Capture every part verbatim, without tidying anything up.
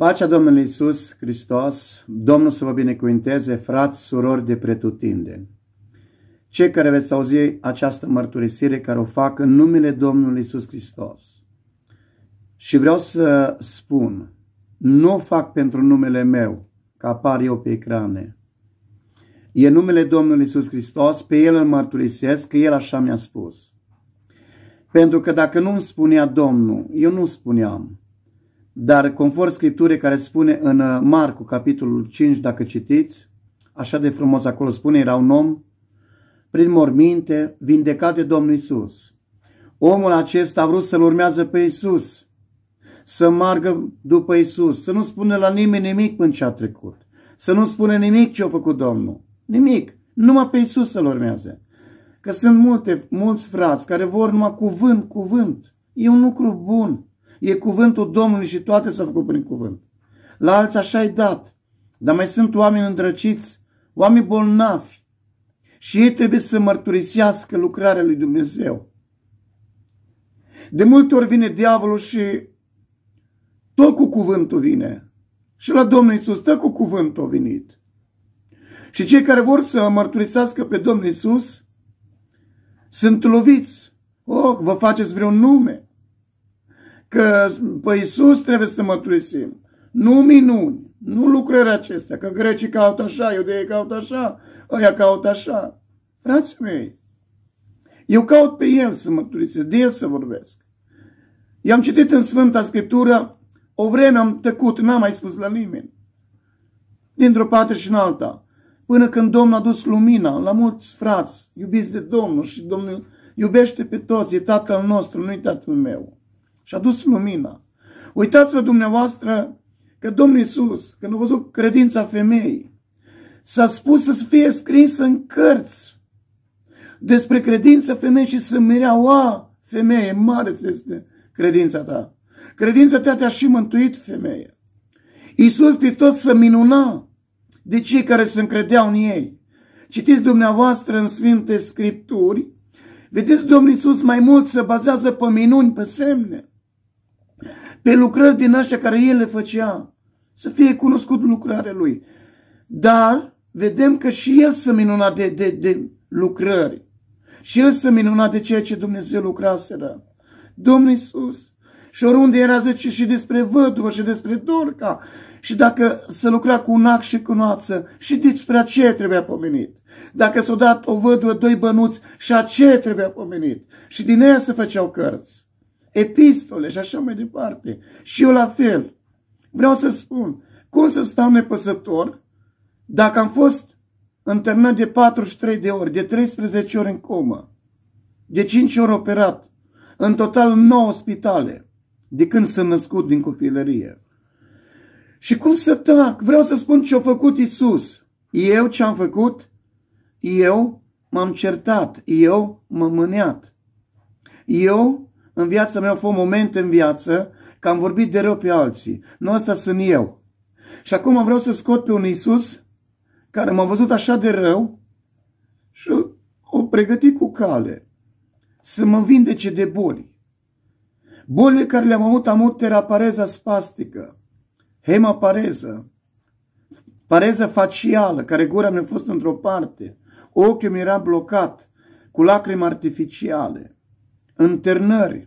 Pacea Domnului Iisus Hristos, Domnul să vă binecuvinteze, frați, surori de pretutindeni. Cei care veți auzi această mărturisire, care o fac în numele Domnului Iisus Hristos. Și vreau să spun, nu o fac pentru numele meu, că apar eu pe ecrane. E numele Domnului Iisus Hristos, pe El îl mărturisesc, că El așa mi-a spus. Pentru că dacă nu îmi spunea Domnul, eu nu spuneam. Dar conform Scripturii care spune în Marcu, capitolul cinci, dacă citiți, așa de frumos acolo spune, era un om prin morminte, vindecat de Domnul Iisus. Omul acesta a vrut să-L urmează pe Iisus, să meargă după Iisus, să nu spună la nimeni nimic până ce a trecut, să nu spună nimic ce a făcut Domnul, nimic, numai pe Iisus să-L urmeze. Că sunt multe, mulți frați care vor numai cuvânt, cuvânt. E un lucru bun. E cuvântul Domnului și toate s-au făcut prin cuvânt. La alții așa-i dat. Dar mai sunt oameni îndrăciți, oameni bolnavi. Și ei trebuie să mărturisească lucrarea lui Dumnezeu. De multe ori vine diavolul și tot cu cuvântul vine. Și la Domnul Iisus tot cu cuvântul a venit. Și cei care vor să mărturisească pe Domnul Iisus sunt loviți. Oh, vă faceți vreun nume. Că pe Iisus trebuie să mărturisim. Nu minuni, nu lucrări acestea. Că grecii caută așa, iudeii caută așa, ăia caută așa. Frații mei, eu caut pe El să mărturisesc, de El să vorbesc. I-am citit în Sfânta Scriptură, o vreme am tăcut, n-am mai spus la nimeni. Dintr-o parte și în alta. Până când Domnul a dus lumina la mulți frați, iubiți de Domnul, și Domnul iubește pe toți, e Tatăl nostru, nu e Tatăl meu. Și a dus lumina. Uitați-vă dumneavoastră că Domnul Iisus, când a văzut credința femeii, s-a spus să fie scrisă în cărți despre credința femeii și să mireau, a, femeie, mare este credința ta. Credința ta te-a și mântuit, femeie. Iisus Hristos se minuna de cei care se încredeau în ei. Citiți dumneavoastră în Sfinte Scripturi, vedeți, Domnul Iisus mai mult se bazează pe minuni, pe semne, pe lucrări din astea care El le făcea, să fie cunoscut lucrarea Lui. Dar vedem că și El se minuna de, de, de lucrări. Și El se minuna de ceea ce Dumnezeu lucraseră. Domnul Iisus. Și oriunde era, zice și despre văduvă și despre Dorca. Și dacă se lucra cu un ac și cu noață, și despre aceea trebuia pomenit. Dacă s-a dat o văduvă, doi bănuți, și aceea trebuia pomenit. Și din ea se făceau cărți, epistole și așa mai departe. Și eu la fel. Vreau să spun, cum să stau nepăsător dacă am fost internat de patruzeci și trei de ori, de treisprezece ori în comă, de cinci ori operat, în total nouă spitale, de când sunt născut din copilărie. Și cum să tac? Vreau să spun ce a făcut Iisus. Eu ce am făcut? Eu m-am certat. Eu m-am mâniat. Eu, în viața mea, au fost momente în viață că am vorbit de rău pe alții. Nu, ăsta sunt eu. Și acum vreau să scot pe un Iisus care m-a văzut așa de rău și o pregătit cu cale să mă vindece de boli. Bolile care le-am avut, am avut terapareza spastică, hemapareză, pareză facială, care gura mi-a fost într-o parte, ochiul mi era blocat, cu lacrimi artificiale, înternări,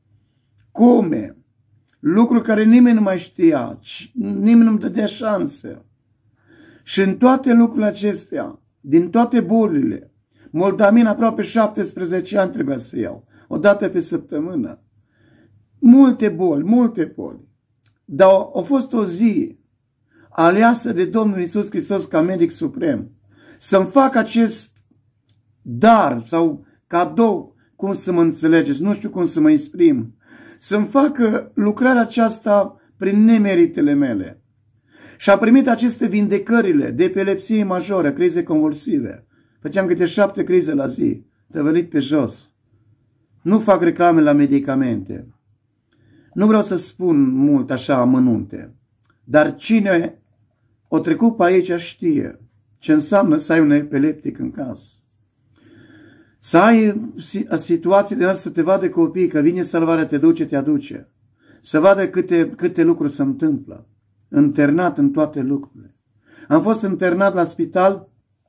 come, lucruri care nimeni nu mai știa, nimeni nu-mi dădea șanse. Și în toate lucrurile acestea, din toate bolile, moldamin aproape șaptesprezece ani trebuia să iau, o dată pe săptămână. Multe boli, multe boli. Dar a fost o zi aleasă de Domnul Iisus Hristos ca medic suprem să-mi fac acest dar sau cadou, cum să mă înțelegeți, nu știu cum să mă exprim, să-mi facă lucrarea aceasta prin nemeritele mele. Și a primit aceste vindecările de epilepsie majoră, crize convulsive. Făceam câte șapte crize la zi, tăvălit pe jos. Nu fac reclame la medicamente. Nu vreau să spun mult așa amănunte, dar cine o trecut pe aici știe ce înseamnă să ai un epileptic în casă. Să ai situații de astea, să te vadă copiii, că vine salvarea, te duce, te aduce. Să vadă câte, câte lucruri se întâmplă. internat în toate lucrurile. Am fost internat la spital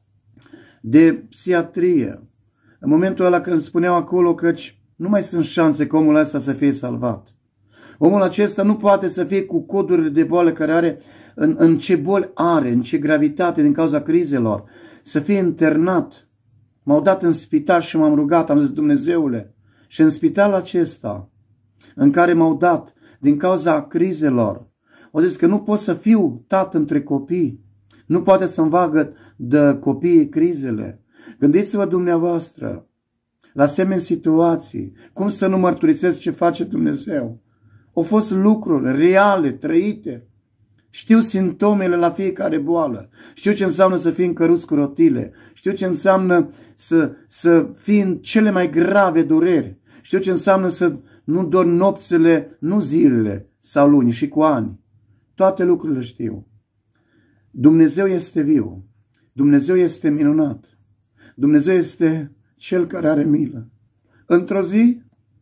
de psihiatrie. În momentul ăla când spuneau acolo că nu mai sunt șanse că omul ăsta să fie salvat. Omul acesta nu poate să fie cu codurile de boală care are, în, în ce boli are, în ce gravitate din cauza crizelor, să fie internat. M-au dat în spital și m-am rugat, am zis, Dumnezeule, și în spitalul acesta în care m-au dat din cauza crizelor, au zis că nu pot să fiu tată între copii, nu poate să-mi vagă de copiii crizele. Gândiți-vă dumneavoastră la asemenea situații, cum să nu mărturisesc ce face Dumnezeu. Au fost lucruri reale, trăite. Știu simptomele la fiecare boală. Știu ce înseamnă să fii încăruți cu rotile. Știu ce înseamnă să, să fii în cele mai grave dureri. Știu ce înseamnă să nu dormi nopțile, nu zilele sau luni, și cu ani. Toate lucrurile știu. Dumnezeu este viu. Dumnezeu este minunat. Dumnezeu este Cel care are milă. Într-o zi,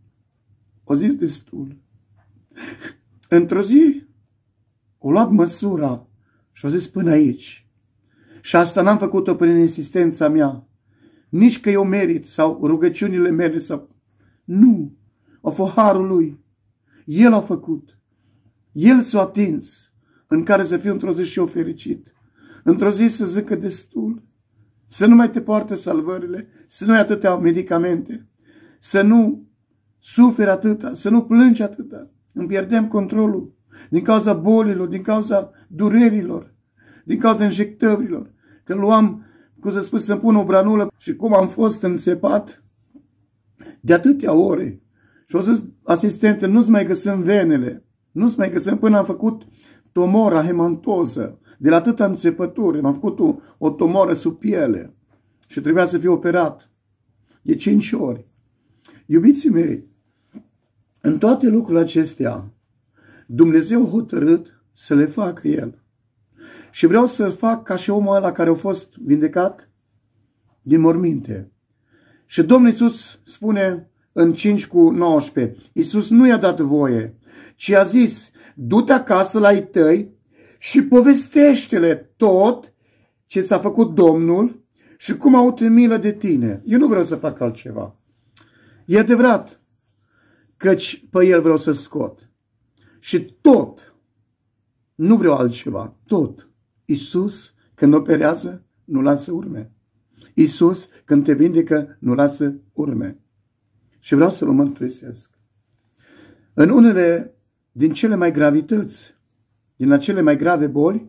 o zis destul. Într-o zi, o luat măsura și o zis până aici. Și asta n-am făcut-o prin insistența mea. Nici că eu merit sau rugăciunile mele sau... Nu. A fost harul Lui. El a făcut. El s-a atins în care să fiu într-o zi și eu fericit. Într-o zi să zică destul. Să nu mai te poartă salvările, să nu ai atâtea medicamente, să nu suferi atâta, să nu plângi atâta. Îmi pierdem controlul din cauza bolilor, din cauza durerilor, din cauza injectărilor. Că luam, cum să spun, să-mi pun o branulă și cum am fost înțepat de atâtea ore. Și au zis asistente, nu-ți mai găsim venele, nu-ți mai găsim până am făcut tumora hemantoză. De la atâta înțepături, m-am făcut o, o tumoră sub piele și trebuia să fiu operat de cinci ori. Iubiții mei, în toate lucrurile acestea, Dumnezeu a hotărât să le facă El. Și vreau să fac ca și omul ăla care a fost vindecat din morminte. Și Domnul Iisus spune în cinci cu nouăsprezece, Iisus nu i-a dat voie, ci a zis, du-te acasă la ei tăi și povestește-le tot ce ți-a făcut Domnul și cum a avut milă de tine. Eu nu vreau să fac altceva. E adevărat, căci pe El vreau să scot. Și tot, nu vreau altceva, tot. Iisus, când operează, nu lasă urme. Iisus, când te vindecă, nu lasă urme. Și vreau să vă mărturisesc. În unele din cele mai gravități, din acele mai grave boli,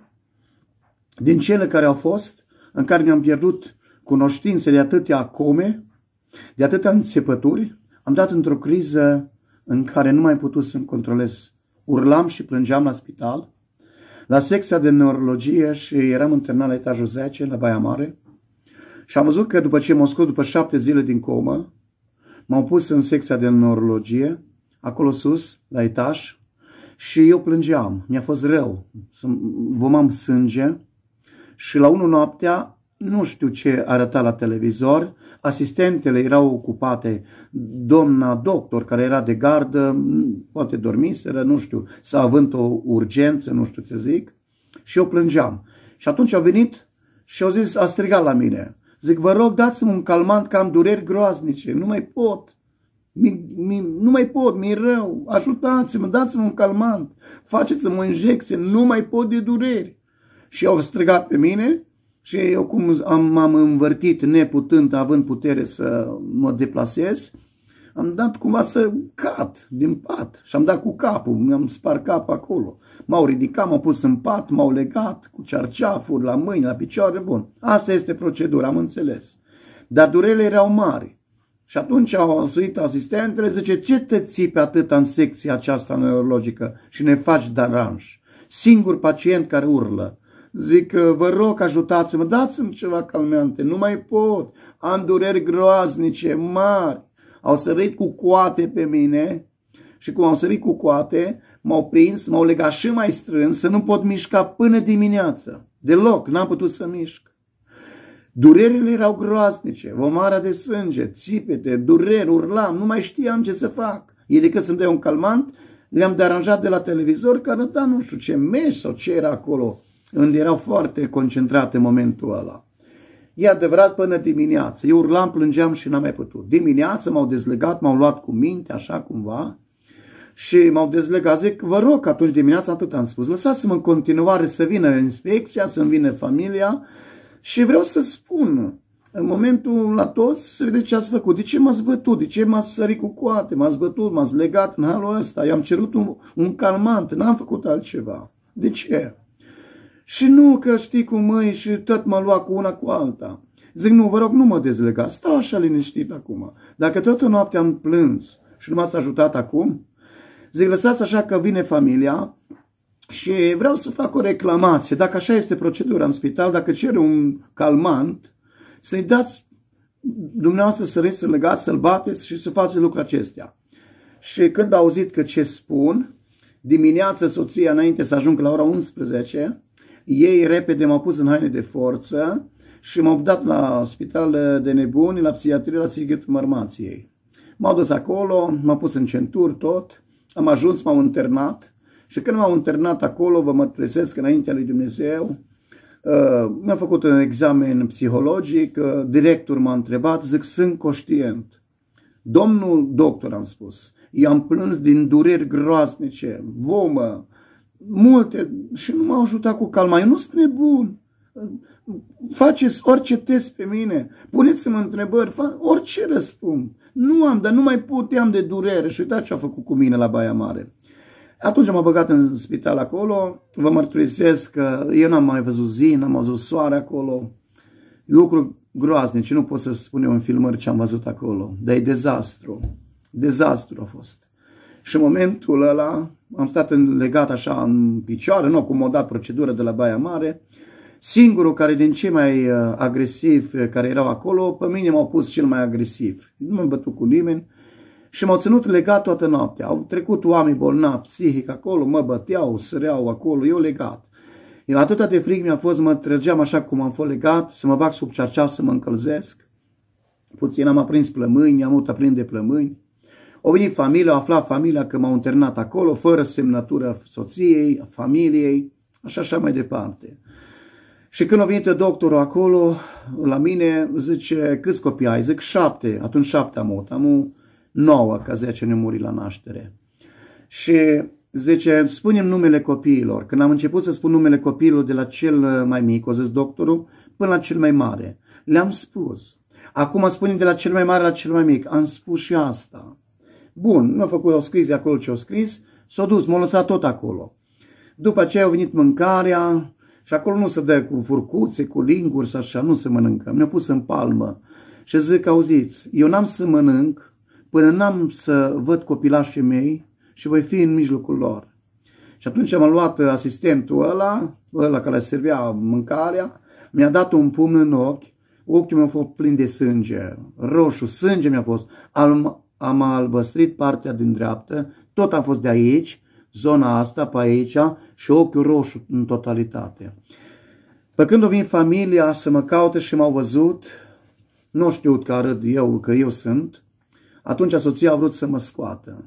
din cele care au fost, în care mi-am pierdut cunoștințe de atâtea come, de atâtea înțepături, am dat într-o criză în care nu mai putut să-mi controlez. Urlam și plângeam la spital, la secția de neurologie și eram internat la etajul zece, la Baia Mare. Și am văzut că după ce m-au scos după șapte zile din comă, m-au pus în secția de neurologie, acolo sus, la etaj, și eu plângeam. Mi-a fost rău. Vomam sânge și la unu noaptea, nu știu ce arăta la televizor, asistentele erau ocupate, doamna doctor care era de gardă, poate dormiseră, nu știu, s-a având o urgență, nu știu ce zic, și eu plângeam. Și atunci au venit și au zis, a strigat la mine. Zic, vă rog, dați-mi un calmant că am dureri groaznice, nu mai pot. Mi, mi, nu mai pot, mi-e rău, ajutați-mă, dați-mi un calmant, faceți-mi o injecție, nu mai pot de dureri. Și au strigat pe mine și eu cum am, m-am învârtit neputând, având putere să mă deplasez, am dat cumva să cad din pat și am dat cu capul, mi-am spart capul acolo. M-au ridicat, m-au pus în pat, m-au legat cu cearceafuri la mâini, la picioare, bun. Asta este procedura, am înțeles. Dar durerile erau mari. Și atunci au suit asistentele, zice, ce te ții pe atâta în secția aceasta neurologică și ne faci deranj? Singur pacient care urlă. Zic, vă rog, ajutați-mă, dați-mi ceva calmante, nu mai pot, am dureri groaznice, mari. Au sărit cu coate pe mine și cum au sărit cu coate, m-au prins, m-au legat și mai strâns să nu pot mișca până dimineață. Deloc, n-am putut să mișc. Durerile erau groaznice, vomarea de sânge, țipete, dureri, urlam, nu mai știam ce să fac. E decât să-mi dea un calmant, le-am deranjat de la televizor, că arăta nu știu ce meci sau ce era acolo, unde erau foarte concentrate în momentul ăla. E adevărat, până dimineață. Eu urlam, plângeam și n-am mai putut. Dimineață m-au dezlegat, m-au luat cu minte, așa cumva, și m-au dezlegat. Zic, vă rog, atunci dimineața atât am spus, lăsați-mă în continuare să vină inspecția, să-mi vină familia și vreau să spun, în momentul la toți, să vedeți ce ați făcut. De ce m-ați bătut? De ce m-ați sărit cu coate? M-ați bătut, m-ați legat în halul ăsta? Eu am cerut un, un calmant, n-am făcut altceva. De ce? Și nu că știi cum măi și tot mă lua cu una cu alta. Zic, nu, vă rog, nu mă dezlegați, stau așa liniștit acum. Dacă toată noaptea am plâns și nu m-ați ajutat acum, zic, lăsați așa că vine familia și vreau să fac o reclamație. Dacă așa este procedura în spital, dacă cere un calmant, să-i dați dumneavoastră să să legați, să-l bateți și să faceți lucrul acestea. Și când a auzit că ce spun, dimineața soția, înainte să ajung la ora unsprezece, ei repede m-au pus în haine de forță și m-au dat la spital de nebuni, la psihiatrie, la Sighetul Mărmației. M-au dus acolo, m-au pus în centuri tot, am ajuns, m-au internat și când m-au internat acolo, vă mărturisesc înaintea lui Dumnezeu, uh, mi-a făcut un examen psihologic, uh, directorul m-a întrebat, zic, sunt conștient. Domnul doctor, am spus, eu am plâns din dureri groaznice, vomă, multe, și nu m-au ajutat cu calma. Eu nu sunt nebun. Faceți orice test pe mine, puneți-mă întrebări, orice răspund. Nu am, dar nu mai puteam de durere. Și uitați ce a făcut cu mine la Baia Mare. Atunci m-am băgat în spital acolo, vă mărturisesc că eu n-am mai văzut zi, n-am văzut soare acolo. Lucruri groaznice, nu pot să spun eu în filmări ce am văzut acolo, dar e dezastru. Dezastru a fost. Și în momentul ăla am stat legat așa în picioare, nu cum m-a dat procedură de la Baia Mare. Singurul care din cei mai agresivi care erau acolo, pe mine m-au pus cel mai agresiv. Nu m-am bătut cu nimeni și m-au ținut legat toată noaptea. Au trecut oameni bolnavi psihic acolo, mă băteau, săreau acolo, eu legat. Eu atâta de frig mi-a fost, mă trăgeam așa cum am fost legat, să mă bag sub cearceaf să mă încălzesc. Puțin am aprins plămâni, am avut aprind de plămâni. Au venit familia, au aflat familia că m-au internat acolo, fără semnătură soției, familiei, așa așa mai departe. Și când a venit doctorul acolo, la mine, zice, câți copii ai? Zic, șapte. Atunci șapte am avut. Am nouă, ca zece ne muri la naștere. Și zice, spune-mi numele copiilor. Când am început să spun numele copiilor de la cel mai mic, o zis doctorul, până la cel mai mare. Le-am spus. Acum spune de la cel mai mare la cel mai mic. Am spus și asta. Bun, mi-a făcut, au scris de acolo ce au scris, s-au dus, m-au lăsat tot acolo. După aceea au venit mâncarea și acolo nu se dă cu furcuțe, cu linguri și așa, nu se mănâncă. Mi-au pus în palmă și zic, auziți, eu n-am să mănânc până n-am să văd copilașii mei și voi fi în mijlocul lor. Și atunci am luat asistentul ăla, ăla care servea mâncarea, mi-a dat un pumn în ochi, ochiul meu a fost plin de sânge, roșu, sânge mi-a fost, am, am albăstrit partea din dreaptă, tot a fost de aici, zona asta, pe aici, și ochiul roșu în totalitate. Pe când a venit familia să mă caute și m-au văzut, nu știu că arăt eu, că eu sunt, atunci soția a vrut să mă scoată,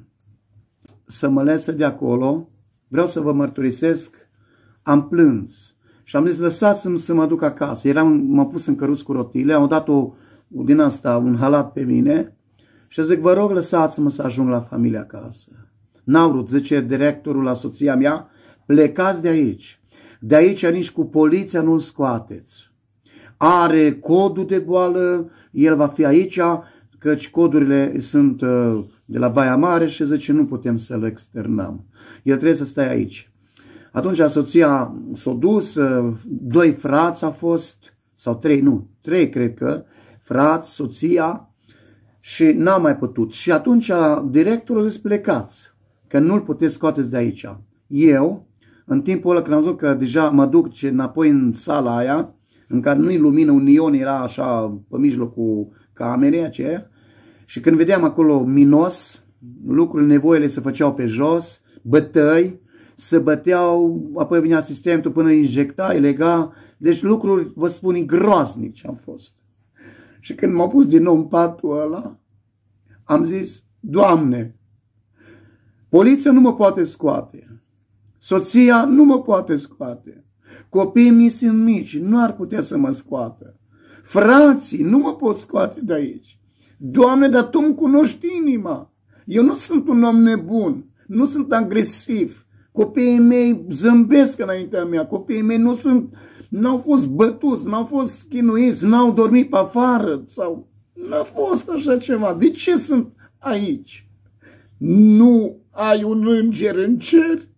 să mă lese de acolo. Vreau să vă mărturisesc, am plâns și am zis, lăsați-mi să mă duc acasă. Eram, m-am pus în căruț cu rotile, am dat o, din asta, un halat pe mine și zic, vă rog, lăsați-mă să ajung la familia acasă. N-au vrut, zice directorul la soția mea, plecați de aici. De aici nici cu poliția nu-l scoateți. Are codul de boală, el va fi aici, căci codurile sunt de la Baia Mare și zice, nu putem să-l externăm. El trebuie să stai aici. Atunci soția s-a dus, doi frați a fost, sau trei, nu, trei cred că, frați, soția, și n-am mai putut. Și atunci directorul a zis, plecați, că nu-l puteți scoateți de aici. Eu, în timpul ăla când am văzut că deja mă duc înapoi în sala aia, în care nu-i lumină, un ion era așa pe mijlocul camerei aceea, și când vedeam acolo minos, lucrurile, nevoile se făceau pe jos, bătăi, se băteau, apoi venea asistentul până îi injecta, îi lega, deci lucruri, vă spun, groaznici am fost. Și când m-au pus din nou în patul ăla, am zis, Doamne, Poliția nu mă poate scoate. Soția nu mă poate scoate. Copiii mei sunt mici, nu ar putea să mă scoată. Frații nu mă pot scoate de aici. Doamne, dar Tu îmi cunoști inima. Eu nu sunt un om nebun, nu sunt agresiv. Copiii mei zâmbesc înaintea mea, copiii mei nu sunt, n-au fost bătuți, n-au fost chinuiți, n-au dormit pe afară sau n-a fost așa ceva. De ce sunt aici? Nu ai un înger în cer?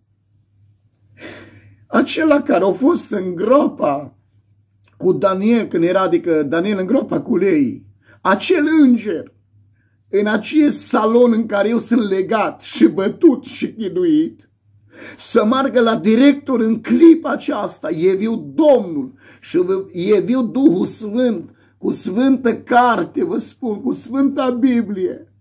Acela care a fost în groapa cu Daniel, când era, adică Daniel în groapa cu lei, acel înger, în acest salon în care eu sunt legat și bătut și chinuit, să meargă la director în clipa aceasta, e viu Domnul și e viu Duhul Sfânt, cu Sfântă Carte, vă spun, cu Sfânta Biblie.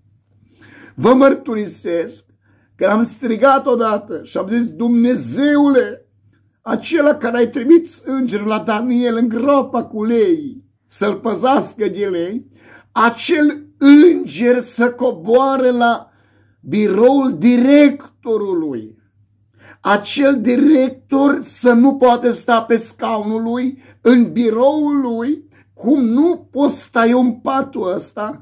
Vă mărturisesc că am strigat odată și am zis, Dumnezeule, acela care ai trimis îngerul la Daniel în groapa cu lei, să-l păzească de lei, acel înger să coboare la biroul directorului. Acel director să nu poate sta pe scaunul lui, în biroul lui, cum nu pot sta eu în patul ăsta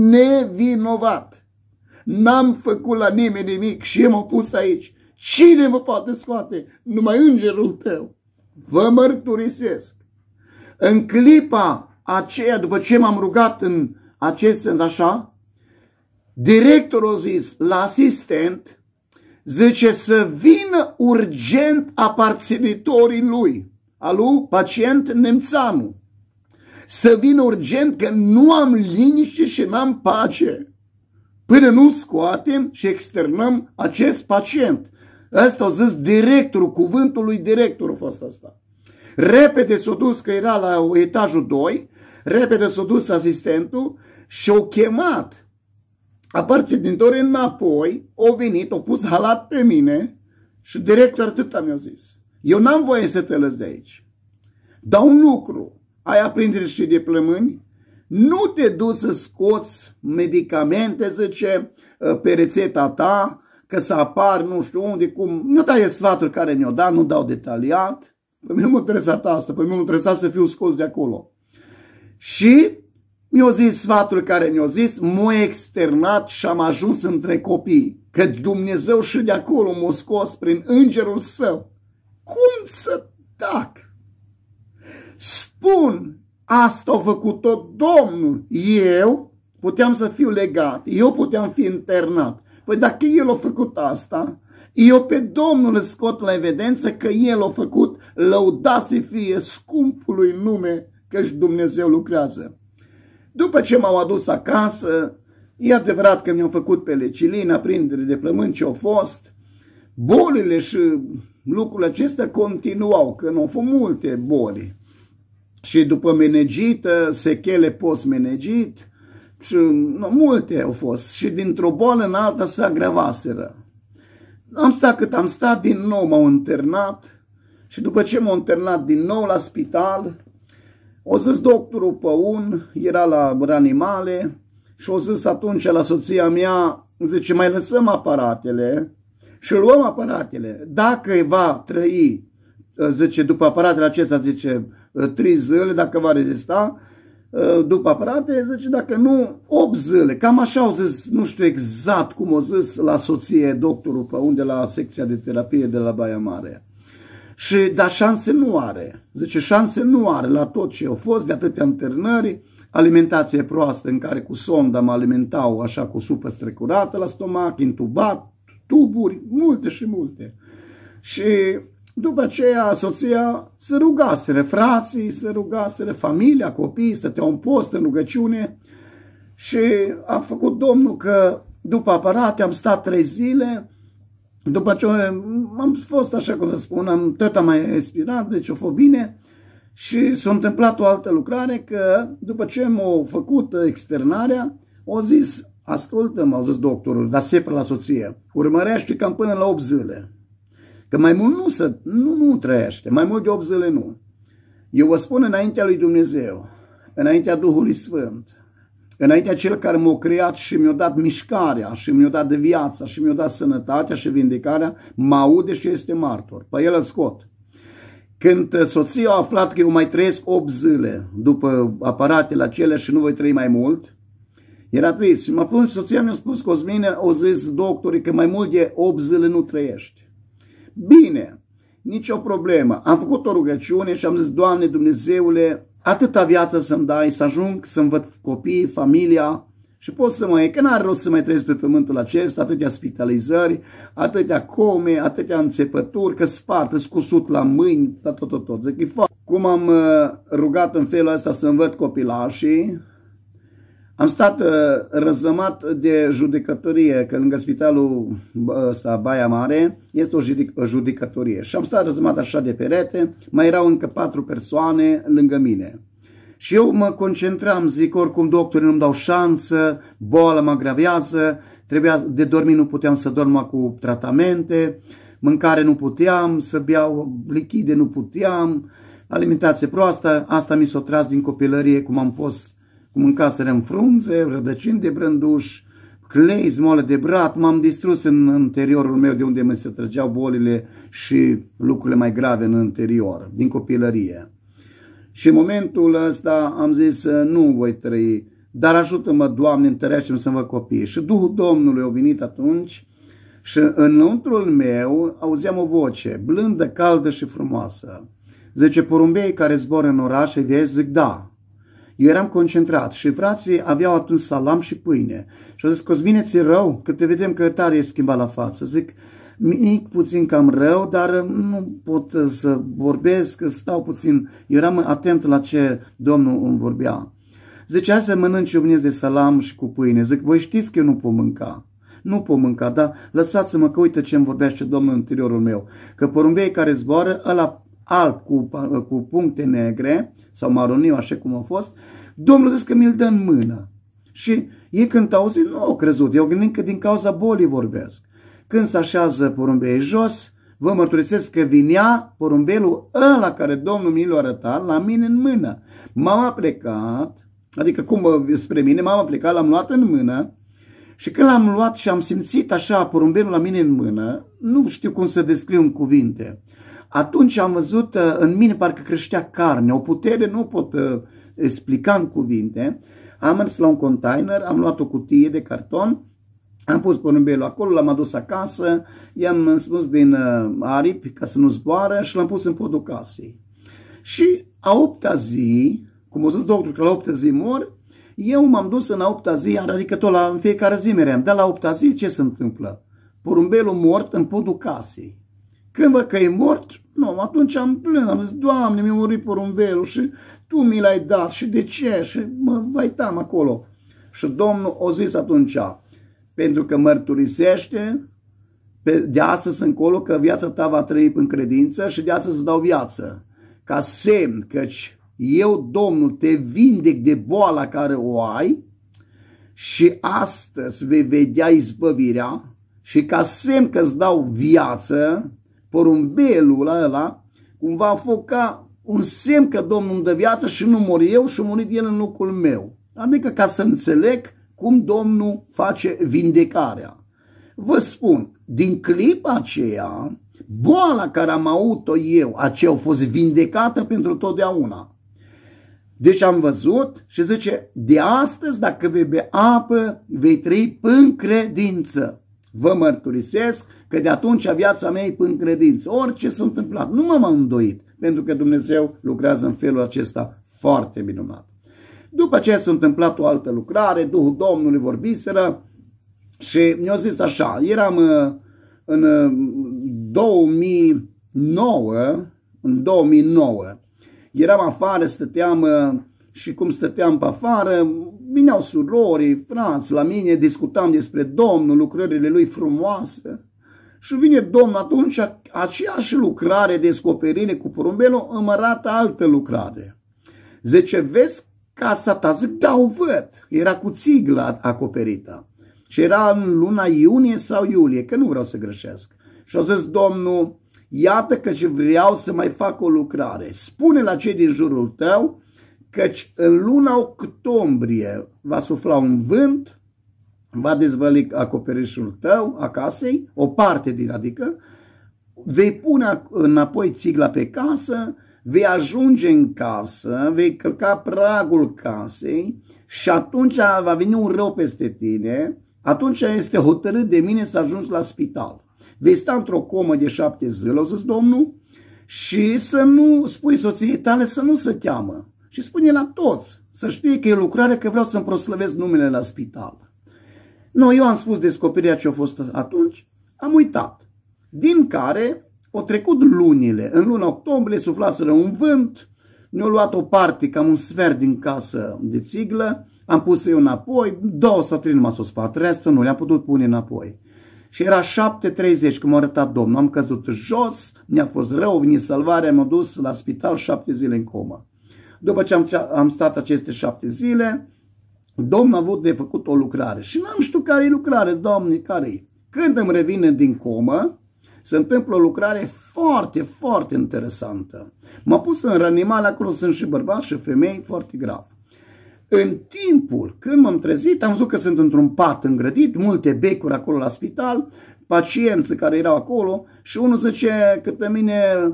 nevinovat. N-am făcut la nimeni nimic și m-am pus aici. Cine mă poate scoate? Numai îngerul Tău. Vă mărturisesc. În clipa aceea, după ce m-am rugat în acest sens așa, directorul a zis la asistent, zice să vină urgent aparținitorii lui, al lui pacient Nemțanu. Să vină urgent că nu am liniște și n-am pace până nu scoatem și externăm acest pacient. Ăsta a zis directorul, cuvântul lui directorul a fost asta. Repede s-a dus, că era la etajul doi, repede s-a dus asistentul și a chemat aparținitorii înapoi, au venit, au pus halat pe mine și directorul atâta mi-a zis. Eu n-am voie să te lăs de aici. Dar un lucru, ai aprindere și de plămâni, nu te duci să scoți medicamente, zice, pe rețeta ta, că să apar nu știu unde, cum. Nu dai sfatul care ne-o dat, nu dau detaliat. Pe mine nu m-a interesat asta, pe mine m-a interesat să fiu scos de acolo. Și mi-a zis sfatul care mi-a zis, m-a externat și am ajuns între copii. Că Dumnezeu și de acolo m-a scos prin îngerul Său. Cum să tac? Spun, asta a făcut tot Domnul. Eu puteam să fiu legat, eu puteam fi internat. Păi dacă El a făcut asta, eu pe Domnul îl scot la evidență că El a făcut, lăudat să fie scumpului nume, căci Dumnezeu lucrează. După ce m-au adus acasă, e adevărat că mi-au făcut penicilin, aprindere de plămâni ce au fost, bolile și lucrurile acestea continuau, că nu au fost multe boli. Și după menegită, sechele post-menegit, și nu, multe au fost. Și dintr-o boală în alta se agravaseră. Am stat cât am stat, din nou m-au internat și după ce m-au internat din nou la spital, o zis doctorul Păun, era la Ranimale și o zis atunci la soția mea, zice, mai lăsăm aparatele și luăm aparatele. Dacă va trăi, zice, după aparatele acestea, zice, trei zile, dacă va rezista, după aparate, zice, dacă nu, opt zile. Cam așa au zis, nu știu exact cum au zis la soție doctorul Păun de la secția de terapie de la Baia Mare. Și, dar șanse nu are. Zice, șanse nu are la tot ce au fost, de atâtea internări, alimentație proastă în care cu sonda mă alimentau așa cu supă strecurată la stomac, intubat, tuburi, multe și multe. Și după aceea soția se rugaseră, frații se rugaseră, familia, copiii stăteau în post, în rugăciune și a făcut Domnul că după aparate am stat trei zile. După ce am fost, așa cum să spun, am, tot am mai expirat, deci a fost bine și s-a întâmplat o altă lucrare că după ce m-au făcut externarea, au zis, ascultă, m-au zis doctorul, dar sepă la soție, urmărește cam până la opt zile, că mai mult nu, se, nu, nu trăiește, mai mult de opt zile nu. Eu vă spun înaintea lui Dumnezeu, înaintea Duhului Sfânt, Înaintea cel care m-a creat și mi-a dat mișcarea, și mi-a dat de viața, și mi-a dat sănătatea și vindecarea, mă aude și este martor. Pe el îl scot. Când soția a aflat că eu mai trăiesc opt zile după aparatele acelea și nu voi trăi mai mult, era trist. Și m-a soția mi-a spus, Cosmine, au zis doctorii că mai mult de opt zile nu trăiești. Bine, nicio problemă. Am făcut o rugăciune și am zis, Doamne Dumnezeule, atâta viață să-mi dai, să ajung să-mi văd copiii, familia și pot să mă iei, că n-are rost să mai trăiesc pe pământul acesta, atâtea spitalizări, atâtea come, atâtea înțepături, că spart, scusut la mâini, tot, tot, tot, tot. Zic, e foarte. Cum am rugat în felul ăsta să-mi văd copilașii, am stat răzămat de judecătorie, că lângă spitalul ăsta, Baia Mare, este o judecătorie. Și am stat răzămat așa de perete, mai erau încă patru persoane lângă mine. Și eu mă concentram, zic, oricum doctorii nu-mi dau șansă, boala mă agravează, trebuia de dormit, nu puteam să dorm cu tratamente, mâncare nu puteam, să beau lichide nu puteam, alimentație proastă, asta mi s-a tras din copilărie, cum am fost, cum mâncaseră în frunze, rădăcini de brânduș, clei, smolă de brat, m-am distrus în interiorul meu de unde mi se trăgeau bolile și lucrurile mai grave în interior, din copilărie. Și în momentul ăsta am zis, nu voi trăi, dar ajută-mă, Doamne, întărește-mă să-mi văd copii. Și Duhul Domnului a venit atunci și înăuntrul meu auzeam o voce, blândă, caldă și frumoasă. Zice, porumbei care zbor în oraș, vezi? Zic, da. Eu eram concentrat și frații aveau atunci salam și pâine. Și au zis, Cosmine, ți-e rău? Că te vedem că tare ești schimbat la față. Zic, mic puțin cam rău, dar nu pot să vorbesc, stau puțin. Eu eram atent la ce Domnul îmi vorbea. Zice, hai să mănânci o de salam și cu pâine. Zic, voi știți că eu nu pot mânca. Nu pot mânca, dar lăsați-mă că uite ce îmi vorbește Domnul în interiorul meu. Că porumbei care zboară, ăla alb cu, cu puncte negre, sau maroniu, așa cum a fost, Domnul zice că mi-l dă în mână. Și ei când au auzit, nu au crezut. Eu gândim că din cauza bolii vorbesc. Când se așează porumbeii jos, vă mărturisesc că vinea porumbelul ăla care Domnul mi l-a arătat la mine în mână. M-am plecat, adică cum spre mine, m-am plecat, l-am luat în mână și când l-am luat și am simțit așa porumbelul la mine în mână, nu știu cum să descriu în cuvinte. Atunci am văzut în mine parcă creștea carne, o putere nu pot explica în cuvinte. Am mers la un container, am luat o cutie de carton, am pus porumbelul acolo, l-am adus acasă, i-am spus din aripi ca să nu zboară și l-am pus în podul casei. Și a opta zi, cum a zis doctorul că la opta zi mor, eu m-am dus în a opta zi, adică tot la în fiecare zi meream, dar la opta zi ce se întâmplă? Porumbelul mort în podul casei. Când văd că e mort, nu, atunci am plâns, am zis, Doamne, mi-a murit porumbelul și Tu mi l-ai dat și de ce? Și mă vaitam acolo. Și Domnul a zis atunci, pentru că mărturisește de astăzi încolo că viața ta va trăi în credință și de astăzi îți dau viață. Ca semn căci eu, Domnul, te vindec de boala care o ai și astăzi vei vedea izbăvirea și ca semn că îți dau viață, porumbelul ăla cumva a fost ca un semn că Domnul îmi dă viață și nu mor eu și a murit el în locul meu. Adică ca să înțeleg cum Domnul face vindecarea. Vă spun, din clipa aceea, boala care am avut-o eu, aceea a fost vindecată pentru totdeauna. Deci am văzut și zice, de astăzi dacă vei bea apă, vei trăi prin credință. Vă mărturisesc că de atunci viața mea e prin credință. Orice s-a întâmplat, nu m-am îndoit, pentru că Dumnezeu lucrează în felul acesta foarte minunat. După aceea s-a întâmplat o altă lucrare, Duhul Domnului vorbiseră și mi-a zis așa, eram în două mii nouă, în două mii nouă, eram afară, stăteam și cum stăteam pe afară, vineau surorii, frați la mine, discutam despre Domnul, lucrările lui frumoase. Și vine Domnul atunci, aceeași lucrare, descoperire cu porumbelul, îmi arată altă lucrare. Zice, vezi casa ta? Zic, da, o văd. Era cu țiglă acoperită. Și era în luna iunie sau iulie, că nu vreau să greșesc. Și au zis Domnul, iată că vreau să mai fac o lucrare. Spune la cei din jurul tău căci în luna octombrie va sufla un vânt, va dezvăli acoperișul tău a casei, o parte din, adică, vei pune înapoi țigla pe casă, vei ajunge în casă, vei călca pragul casei și atunci va veni un rău peste tine, atunci este hotărât de mine să ajungi la spital. Vei sta într-o comă de șapte zile, o zis Domnul, și să nu spui soției tale să nu se cheamă. Și spune la toți, să știe că e lucrare, că vreau să-mi proslăvesc numele la spital. Nu, eu am spus descoperirea ce a fost atunci, am uitat. Din care au trecut lunile. În luna octombrie suflaseră un vânt, ne-au luat o parte, cam un sfert din casă de țiglă, am pus eu înapoi, două sau trei numai s-o spart, restul nu le-am putut pune înapoi. Și era șapte treizeci când m-a arătat Domnul, am căzut jos, mi-a fost rău, a venit salvarea, m-a dus la spital șapte zile în comă. După ce am, am stat aceste șapte zile, Domnul a avut de făcut o lucrare și n-am știut care e lucrare, Doamne, care e. Când îmi revine din comă, se întâmplă o lucrare foarte, foarte interesantă. M-a pus în reanimare, acolo sunt și bărbați și femei, foarte grav. În timpul când m-am trezit, am văzut că sunt într-un pat îngrădit, multe becuri acolo la spital, pacienți care erau acolo și unul zice că pe mine,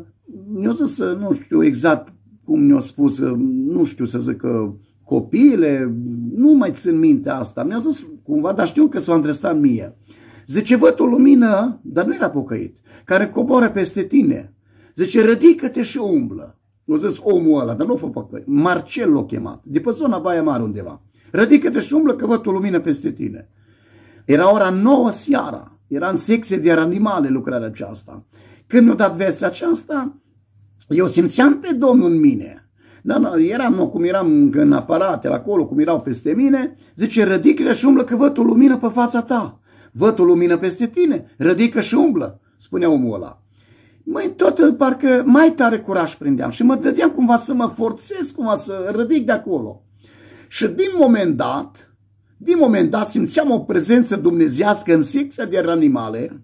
eu zis, nu știu exact cum mi-a spus, nu știu să zic că copiile, nu mai țin minte asta, mi-a zis cumva, dar știu că s-o întrestat mie. Zice, văd o lumină, dar nu era pocăit, care coboară peste tine. Zice, ridică-te și umblă. Nu zis omul ăla, dar nu fă păcăi. Marcel l-a chemat, de pe zona Baia Mare undeva. Ridică-te și umblă că văd o lumină peste tine. Era ora nouă seara, era în secție de animale lucrarea aceasta. Când mi-a dat vestea aceasta, eu simțeam pe Domnul în mine. Dar nu, eram, nu, cum eram în aparate acolo, cum erau peste mine, zice, ridică-te și umblă că văd o lumină pe fața ta. Văd o lumină peste tine, ridică și umblă, spunea omul ăla. Măi, tot parcă mai tare curaj prindeam și mă dădeam cumva să mă forțez, cumva să ridic de acolo. Și din moment dat, din moment dat simțeam o prezență dumnezeiască în secția de animale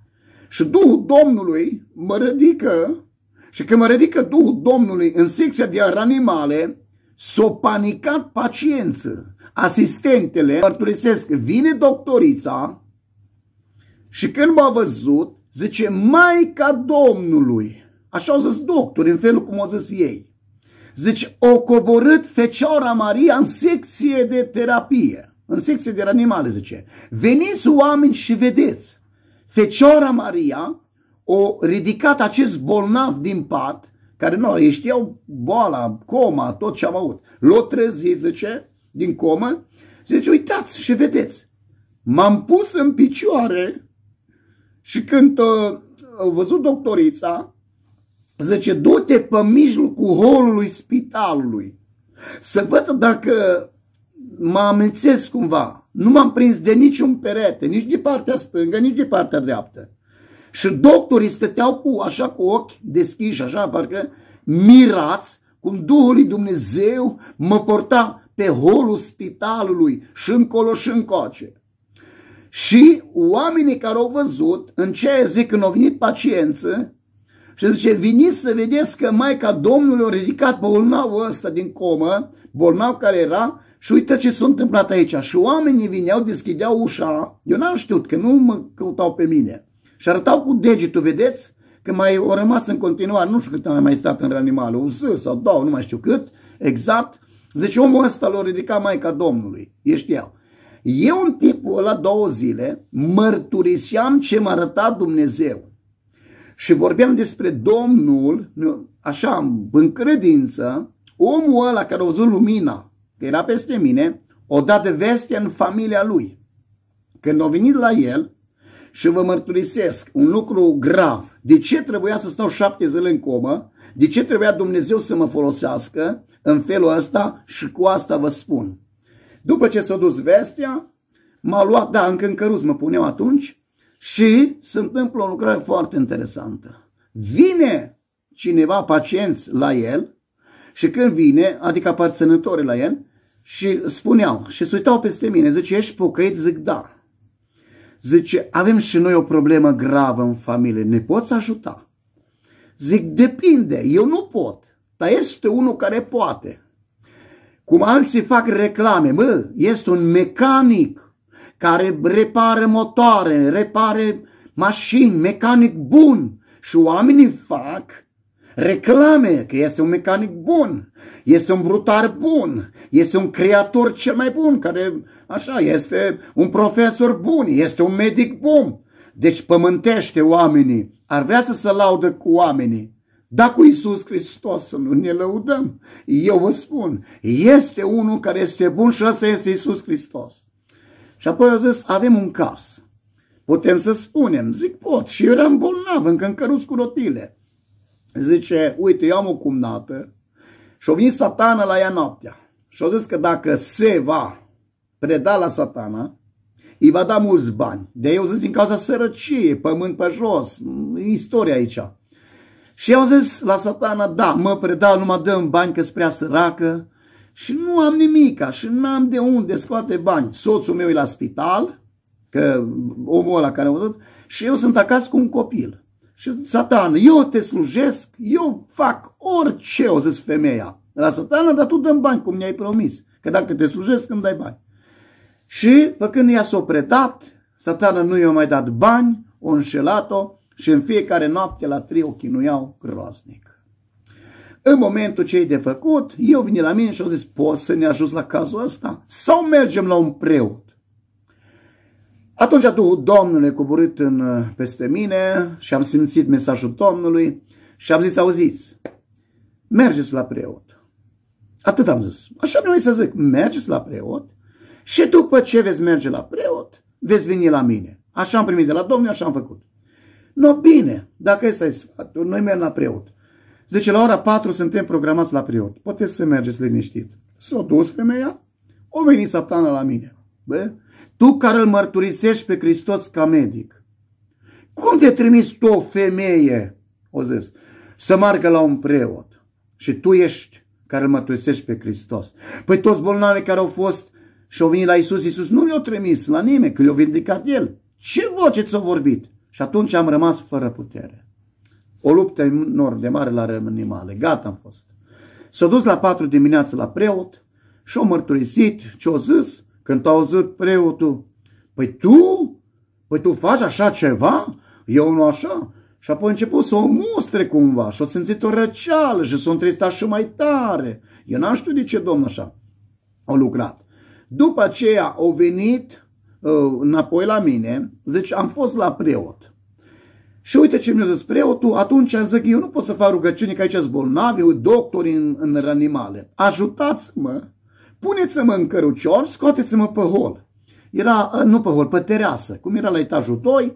și Duhul Domnului mă ridică și când mă ridică Duhul Domnului în secția de animale, s-o panicat paciență. Asistentele mărturisesc, vine doctorița și când m-a văzut, zice, Maica Domnului, așa au zis doctori, în felul cum au zis ei. Zice, o coborât Fecioara Maria în secție de terapie, în secție de animale, zice. Veniți oameni și vedeți. Fecioara Maria o ridicat acest bolnav din pat, care nu, ei știau boala, coma, tot ce am avut. L-o trezit, zice, din comă, zice, uitați și vedeți. M-am pus în picioare și când uh, a văzut doctorița, zice, du-te pe mijlocul holului spitalului să văd dacă mă amețesc cumva. Nu m-am prins de niciun perete, nici de partea stângă, nici de partea dreaptă. Și doctorii stăteau cu, așa cu ochi deschiși, așa parcă mirați cum Duhul lui Dumnezeu mă porta pe holul spitalului și încolo și încoace. Și oamenii care au văzut, în ce zic când au venit paciență, și zice, veniți să vedeți că Maica Domnului a ridicat bolnavul ăsta din comă, bolnav care era, și uite ce s-a întâmplat aici. Și oamenii vineau, deschideau ușa, eu n-am știut, că nu mă căutau pe mine. Și arătau cu degetul, vedeți, că mai au rămas în continuare, nu știu cât am mai stat în reanimare, o zi sau două, nu mai știu cât, exact. Zice, omul ăsta l-a ridicat Maica Domnului, ei știau. Eu în timpul ăla două zile mărturiseam ce m-a arătat Dumnezeu. Și vorbeam despre Domnul, așa, în credință, omul ăla care a văzut lumina, că era peste mine, o dat de veste în familia lui. Când a venit la el, și vă mărturisesc un lucru grav, de ce trebuia să stau șapte zile în comă, de ce trebuia Dumnezeu să mă folosească în felul ăsta și cu asta vă spun. După ce s-a dus vestea, m-a luat, da, încă în căruț mă puneau atunci, și se întâmplă o lucrare foarte interesantă. Vine cineva, pacienți la el, și când vine, adică aparținători la el, și spuneau, și se uitau peste mine, zice, ești pocăit? Zic, da. Zice, avem și noi o problemă gravă în familie, ne poți ajuta? Zic, depinde, eu nu pot, dar este unul care poate. Cum alții fac reclame, bă, este un mecanic care repară motoare, repare mașini, mecanic bun. Și oamenii fac reclame că este un mecanic bun, este un brutar bun, este un creator cel mai bun, care așa este un profesor bun, este un medic bun. Deci pământește oamenii, ar vrea să se laudă cu oamenii, dar cu Iisus Hristos să nu ne lăudăm. Eu vă spun, este unul care este bun și ăsta este Iisus Hristos. Și apoi au zis, avem un caz. Putem să spunem, zic pot, și eu eram bolnav, încă în căruț cu rotile. Zice, uite, eu am o cumnată și a venit Satana la ea noaptea. Și a zis că dacă se va preda la Satana, îi va da mulți bani. De eu zis din cauza sărăciei, pământ pe jos, istoria aici. Și eu au zis la Satana, da, mă predau, nu mă dăm bani că-s prea săracă și nu am nimica și nu am de unde scoate bani. Soțul meu e la spital, că omul ăla care a văzut, și eu sunt acasă cu un copil. Și Satana, eu te slujesc, eu fac orice, o zis femeia. La Satana, dar tu dăm bani cum ne-ai promis, că dacă te slujesc îmi dai bani. Și pe când ea s-a predat, Satana nu i-a mai dat bani, o înșelat-o și în fiecare noapte la trei o chinuiau groaznic. În momentul ce e de făcut, eu vine la mine și au zis, poți să ne ajuți la cazul ăsta? Sau mergem la un preot? Atunci Duhul Domnului a coborât în, peste mine și am simțit mesajul Domnului și am zis, auziți, mergeți la preot. Atât am zis. Așa mi-a să zic, mergeți la preot și după ce veți merge la preot, veți veni la mine. Așa am primit de la Domnul, așa am făcut. No, bine, dacă ăsta e sfatul, noi mergem la preot. Zice, la ora patru suntem programați la preot. Puteți să mergeți liniștit. S-a dus femeia, o venit Satana la mine. Bă? Tu care îl mărturisești pe Hristos ca medic, cum te trimiți tu, o femeie, o zis, să meargă la un preot și tu ești care îl mărturisești pe Hristos? Păi toți bolnavii care au fost și au venit la Iisus, Iisus nu le-a trimis la nimeni, că le-a vindecat El. Ce voce ți-a vorbit? Și atunci am rămas fără putere. O luptă enorm de mare la animale. Gata am fost. S-a dus la patru dimineața la preot și a mărturisit ce-a zis. Când a auzit preotul, păi tu? Păi tu faci așa ceva? Eu nu așa? Și apoi a început să o mustre cumva și a simțit o răceală și s-a întristat și mai tare. Eu n-am știut de ce Domnul așa a lucrat. După aceea au venit uh, înapoi la mine, zice, am fost la preot. Și uite ce mi-a zis preotul, atunci am zis că eu nu pot să fac rugăciuni, că aici sunt bolnavi, doctori în, în animale. Ajutați-mă! Puneți-mă în cărucior, scoateți-mă pe hol. Era, nu pe hol, pe tereasă, cum era la etajul doi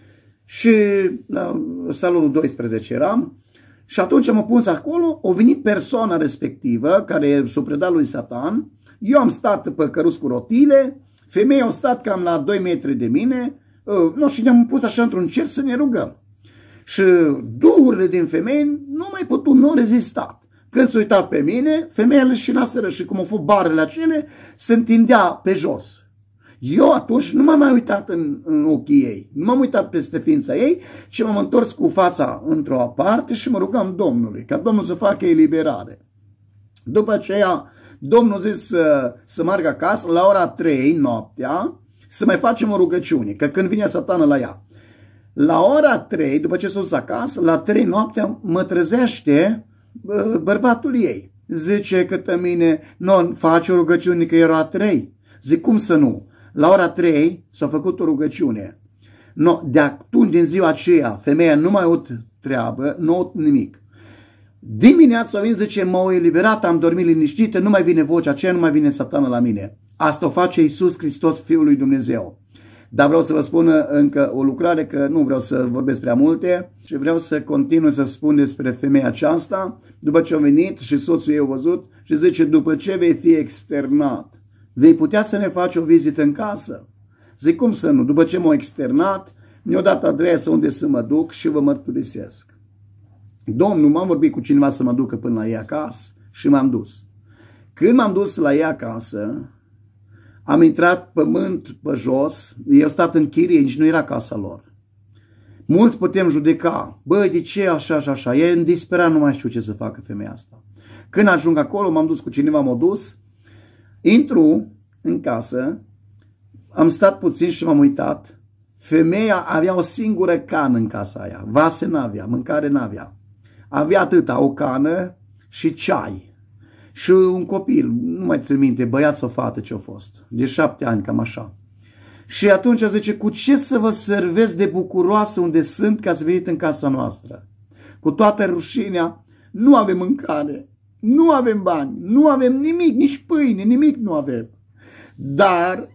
și la salonul doisprezece eram. Și atunci m-am pus acolo, a venit persoana respectivă, care s-a predat lui Satan. Eu am stat pe căruț cu rotile, femeia a stat cam la doi metri de mine, no, și ne-am pus așa într-un cer să ne rugăm. Și duhurile din femei nu mai putut, nu au rezistat. Când se uita pe mine, femeia le și laseră și cum au fost barele acele, se întindea pe jos. Eu atunci nu m-am mai uitat în, în ochii ei, nu m-am uitat peste ființa ei, ci m-am întors cu fața într-o parte și mă rugam Domnului, ca Domnul să facă eliberare. După aceea, Domnul a zis să, să meargă acasă la ora trei noaptea, să mai facem o rugăciune, că când vine Satana la ea. La ora trei, după ce s-a dus acasă, la trei noaptea mă trezește bărbatul ei. Zice către mine, nu, faci o rugăciune că era trei. Zic, cum să nu? La ora trei s-a făcut o rugăciune. No, de atunci, din ziua aceea, femeia nu mai avut treabă, nu a avut nimic. Dimineața vin, zice, m-au eliberat, am dormit liniștită, nu mai vine vocea aceea, nu mai vine Satana la mine. Asta o face Iisus Hristos, Fiul lui Dumnezeu. Dar vreau să vă spun încă o lucrare, că nu vreau să vorbesc prea multe și vreau să continui să spun despre femeia aceasta. După ce a venit și soțul ei a văzut și zice, după ce vei fi externat, vei putea să ne faci o vizită în casă? Zic, cum să nu? După ce m-au externat, mi-au dat adresa unde să mă duc și vă mărturisesc. Domnul, m-am vorbit cu cineva să mă ducă până la ea acasă și m-am dus. Când m-am dus la ea acasă, am intrat pământ pe jos, eu stat în chirie, nici nu era casa lor. Mulți putem judeca, băi, de ce așa și așa, e în disperat, nu mai știu ce să facă femeia asta. Când ajung acolo, m-am dus cu cineva, m-a dus Intru în casă, am stat puțin și m-am uitat. Femeia avea o singură cană în casa aia. Vase n-avea, mâncare n-avea. Avea atâta, o cană și ceai. Și un copil, nu mai țin minte, băiat sau fată ce-a fost. De șapte ani, cam așa. Și atunci zice, cu ce să vă servesc de bucuroasă unde sunt ca să veniți în casa noastră? Cu toată rușinea, nu avem mâncare, nu avem bani, nu avem nimic, nici pâine, nimic nu avem. Dar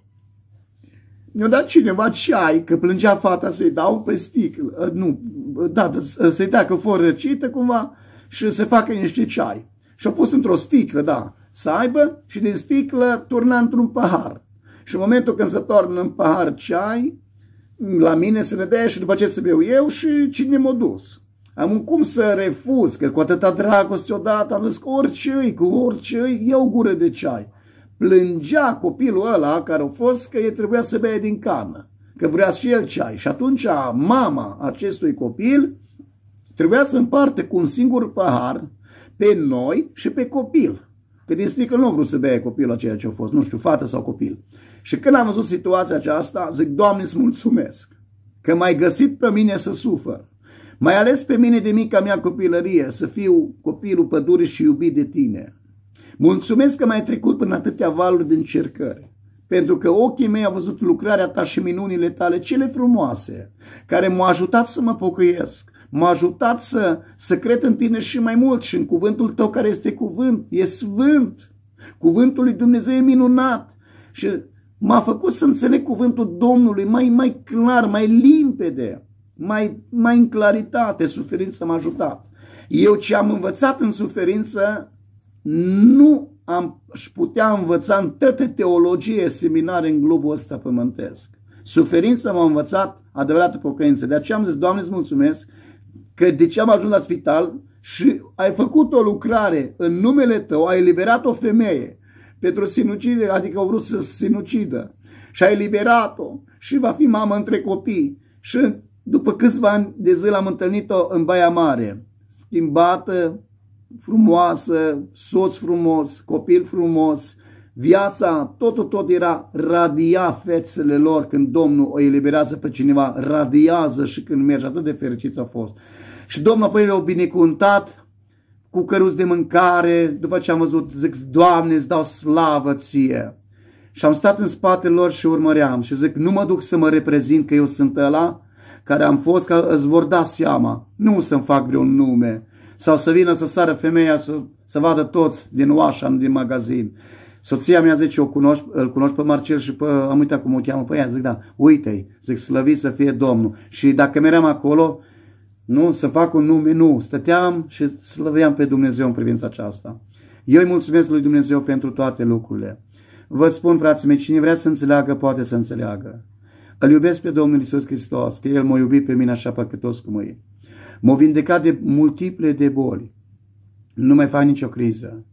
mi-a dat cineva ceai, că plângea fata să-i dau pe sticlă, nu, da, să-i dea că fost răcită cumva și să facă niște ceai. Și-a pus într-o sticlă, da, să aibă și din sticlă turna într-un pahar. Și în momentul când se toarnă în pahar ceai, la mine să ne dea și după ce să beau eu și cine m-a dus. Am cum să refuz, că cu atâta dragoste odată am zis că orice cu orice iau o gură de ceai. Plângea copilul ăla care a fost că el trebuia să bea din cană, că vrea și el ceai. Și atunci mama acestui copil trebuia să împarte cu un singur pahar pe noi și pe copil. Că din sticlă nu a vrut să bea copilul aceea ce a fost, nu știu, fată sau copil. Și când am văzut situația aceasta, zic, Doamne, îți mulțumesc că m-ai găsit pe mine să sufăr. M-ai ales pe mine de mica mea copilărie să fiu copilul pădurii și iubit de tine. Mulțumesc că m-ai trecut până atâtea valuri de încercări. Pentru că ochii mei au văzut lucrarea ta și minunile tale cele frumoase, care m-au ajutat să mă pocăiesc. M-a ajutat să, să cred în tine și mai mult și în cuvântul tău care este cuvânt, e sfânt. Cuvântul lui Dumnezeu e minunat și m-a făcut să înțeleg cuvântul Domnului mai, mai clar, mai limpede, mai, mai în claritate. Suferința m-a ajutat. Eu ce am învățat în suferință nu am putea învăța în toate teologie seminare în globul ăsta pământesc. Suferința m-a învățat adevărată pocăință. De aceea am zis, Doamne, îți mulțumesc că de ce am ajuns la spital și ai făcut o lucrare în numele tău, ai eliberat o femeie pentru sinucidere, adică au vrut să se sinucidă și ai eliberat-o și va fi mamă între copii. Și după câțiva ani de zile am întâlnit-o în Baia Mare, schimbată, frumoasă, soț frumos, copil frumos, viața, totul tot era, radia fețele lor când Domnul o eliberează pe cineva, radiază și când merge, atât de fericiți au fost. Și Domnul apoi le-a binecuvântat cu căruți de mâncare, după ce am văzut, zic, Doamne, îți dau slavă ție. Și am stat în spatele lor și urmăream și zic, nu mă duc să mă reprezint că eu sunt ăla care am fost, că îți vor da seama, nu să-mi fac vreun nume, sau să vină să sară femeia să, să vadă toți din oașa, din magazin. Soția mea zice, o cunoști, îl cunoști pe Marcel și pe, am uitat cum o cheamă pe ea, zic, da, uite-i, zic, slăvit să fie Domnul. Și dacă meream acolo, nu, să fac un nume, nu, stăteam și slăveam pe Dumnezeu în privința aceasta. Eu îi mulțumesc lui Dumnezeu pentru toate lucrurile. Vă spun, frații mei, cine vrea să înțeleagă, poate să înțeleagă. Îl iubesc pe Domnul Iisus Hristos, că El m-a iubit pe mine așa păcătos cum e. M-a vindecat de multiple de boli. Nu mai fac nicio criză.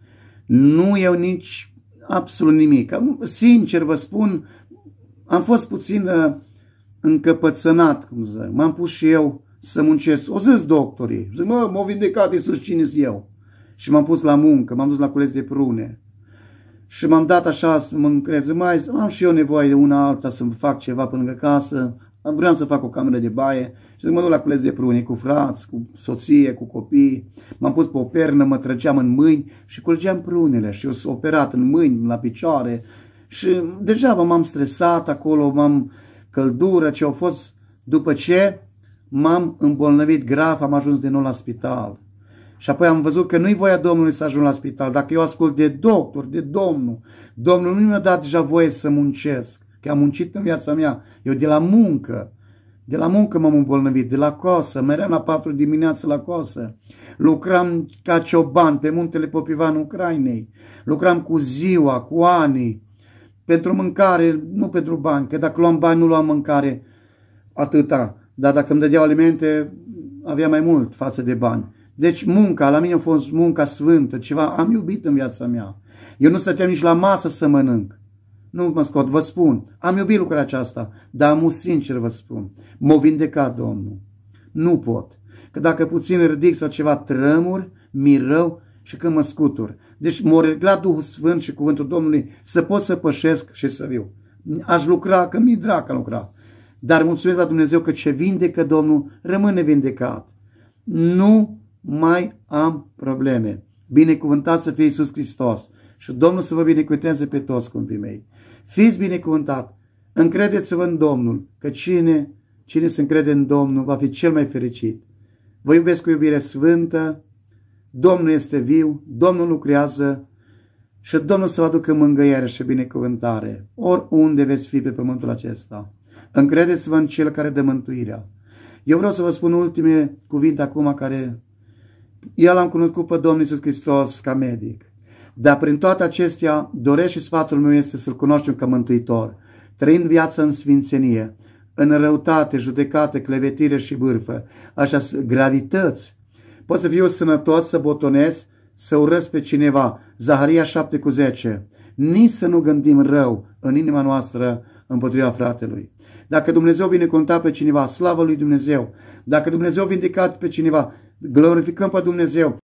Nu iau nici absolut nimic. Sincer vă spun, am fost puțin uh, încăpățânat, cum zic. M-am pus și eu să muncesc. O zis doctorii. Zic, mă, m-au vindecat, Iisus, cine-s eu? Și m-am pus la muncă, m-am dus la cules de prune. Și m-am dat așa să mă încred. Zic, mai am și eu nevoie de una alta să fac ceva pe lângă casă. Vreau să fac o cameră de baie. Și zic, mă duc la cules de prune cu frați, cu soție, cu copii. M-am pus pe o pernă, mă trăgeam în mâini și culgeam prunele. Și eu sunt operat în mâini, la picioare. Și deja m-am stresat acolo, m-am căldură ce au fost. După ce m-am îmbolnăvit grav, am ajuns din nou la spital. Și apoi am văzut că nu-i voia Domnului să ajung la spital. Dacă eu ascult de doctor, de Domnul, Domnul nu mi-a dat deja voie să muncesc. Că am muncit în viața mea. Eu de la muncă, de la muncă m-am îmbolnăvit, de la coasă, meream la patru dimineața la coasă. Lucram ca cioban pe muntele Popivan Ucrainei. Lucram cu ziua, cu anii, pentru mâncare, nu pentru bani. Că dacă luam bani, nu luam mâncare atâta. Dar dacă îmi dădeau alimente, avea mai mult față de bani. Deci munca, la mine a fost munca sfântă, ceva am iubit în viața mea. Eu nu stăteam nici la masă să mănânc. Nu mă scot, vă spun, am iubit lucrul aceasta, dar am sincer vă spun, m-a vindecat Domnul. Nu pot, că dacă puțin ridic sau ceva trămuri, mi rău și când mă scutur. Deci m-a reglat Duhul Sfânt și cuvântul Domnului să pot să pășesc și să viu. Aș lucra, că mi-e drag că lucra. Dar mulțumesc la Dumnezeu că ce vindecă Domnul rămâne vindecat. Nu mai am probleme. Binecuvântat să fie Iisus Hristos. Și Domnul să vă binecuvânteze pe toți, scumpii mei. Fiți binecuvântat. Încredeți-vă în Domnul, că cine, cine se încrede în Domnul va fi cel mai fericit. Vă iubesc cu iubire sfântă. Domnul este viu, Domnul lucrează și Domnul să vă aducă mângâiere și binecuvântare oriunde veți fi pe pământul acesta. Încredeți-vă în Cel care dă mântuirea. Eu vreau să vă spun ultime cuvinte acum care eu l-am cunoscut pe Domnul Iisus Hristos ca medic. Dar prin toate acestea, doresc și sfatul meu este să-L cunoaștem ca mântuitor, trăind viața în sfințenie, în răutate, judecată, clevetire și bârfă, așa gravități. Pot să fiu sănătos, să botonesc, să urăsc pe cineva. Zaharia șapte cu zece. Nici să nu gândim rău în inima noastră împotriva fratelui. Dacă Dumnezeu binecuvânta pe cineva, slavă lui Dumnezeu. Dacă Dumnezeu vindecat pe cineva, glorificăm pe Dumnezeu.